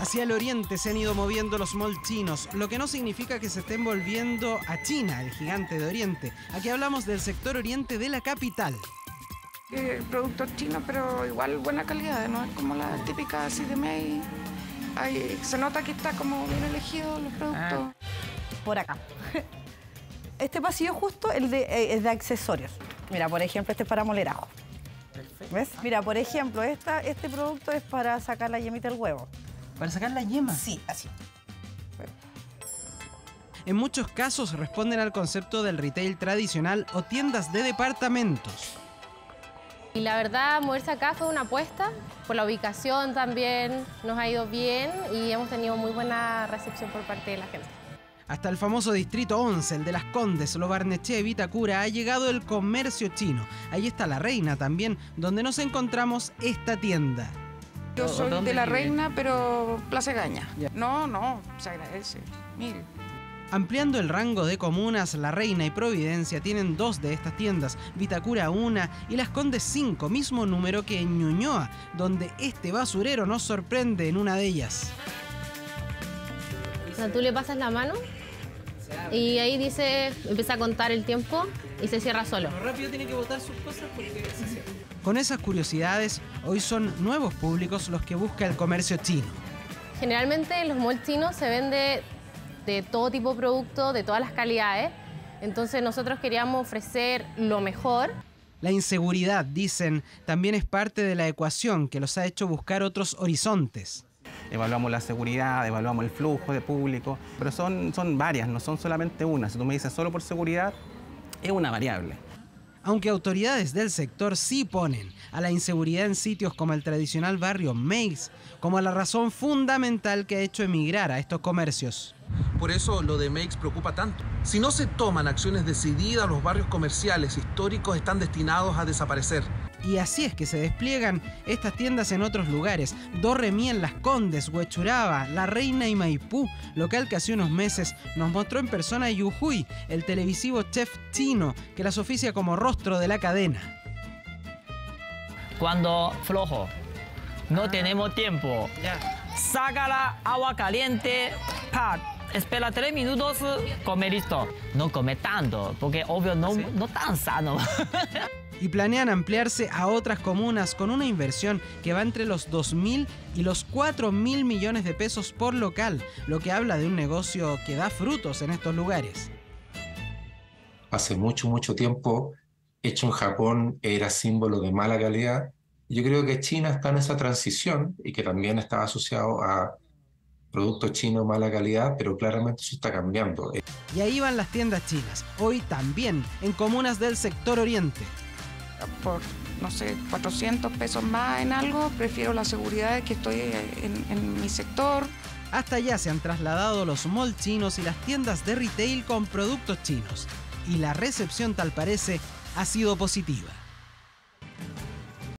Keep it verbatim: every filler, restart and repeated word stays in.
Hacia el oriente se han ido moviendo los malls chinos, lo que no significa que se estén volviendo a China, el gigante de Oriente. Aquí hablamos del sector oriente de la capital. Eh, productos chinos, pero igual buena calidad, no es como la típica así de May. Hay, se nota que está como bien elegido los productos. Por acá. Este pasillo justo el de, eh, es de accesorios. Mira, por ejemplo, este es para moler ajo. Perfecto. ¿Ves? Mira, por ejemplo, esta, este producto es para sacar la yemita del huevo. ¿Para sacar la yema? Sí, así. En muchos casos responden al concepto del retail tradicional o tiendas de departamentos. Y la verdad, moverse acá fue una apuesta. Por la ubicación también nos ha ido bien y hemos tenido muy buena recepción por parte de la gente. Hasta el famoso Distrito once, el de Las Condes, Lo Barnechea y Vitacura, ha llegado el comercio chino. Ahí está La Reina también, donde nos encontramos esta tienda. Yo soy de La Reina, pero Plaza Gaña. No, no, se agradece. Mire. Ampliando el rango de comunas, La Reina y Providencia tienen dos de estas tiendas, Vitacura una y Las Condes cinco, mismo número que en Ñuñoa, donde este basurero nos sorprende en una de ellas. O sea, tú le pasas la mano y ahí dice, empieza a contar el tiempo y se cierra solo. Pero rápido tiene que botar sus cosas porque se cierra. Con esas curiosidades, hoy son nuevos públicos los que busca el comercio chino. Generalmente en los malls chinos se vende de todo tipo de productos, de todas las calidades. Entonces nosotros queríamos ofrecer lo mejor. La inseguridad, dicen, también es parte de la ecuación que los ha hecho buscar otros horizontes. Evaluamos la seguridad, evaluamos el flujo de público, pero son, son varias, no son solamente una. Si tú me dices solo por seguridad, es una variable. Aunque autoridades del sector sí ponen a la inseguridad en sitios como el tradicional barrio Meix como la razón fundamental que ha hecho emigrar a estos comercios. Por eso lo de Meix preocupa tanto. Si no se toman acciones decididas, los barrios comerciales históricos están destinados a desaparecer. Y así es que se despliegan estas tiendas en otros lugares. Dorremí en Las Condes, Huechuraba, La Reina y Maipú, local que hace unos meses nos mostró en persona Yu Hui, el televisivo chef chino que las oficia como rostro de la cadena. Cuando flojo, no ah. tenemos tiempo. Ya. Saca la agua caliente, ¡pat! Espera tres minutos, come listo. No come tanto, porque obvio no, ¿sí? no tan sano. Y planean ampliarse a otras comunas con una inversión que va entre los dos mil y los cuatro mil millones de pesos por local, lo que habla de un negocio que da frutos en estos lugares. Hace mucho, mucho tiempo, hecho en Japón era símbolo de mala calidad. Yo creo que China está en esa transición y que también está asociado a productos chinos mala calidad, pero claramente eso está cambiando. Y ahí van las tiendas chinas, hoy también en comunas del sector oriente. Por, no sé, cuatrocientos pesos más en algo, prefiero la seguridad de que estoy en, en mi sector. Hasta allá se han trasladado los malls chinos y las tiendas de retail con productos chinos. Y la recepción, tal parece, ha sido positiva.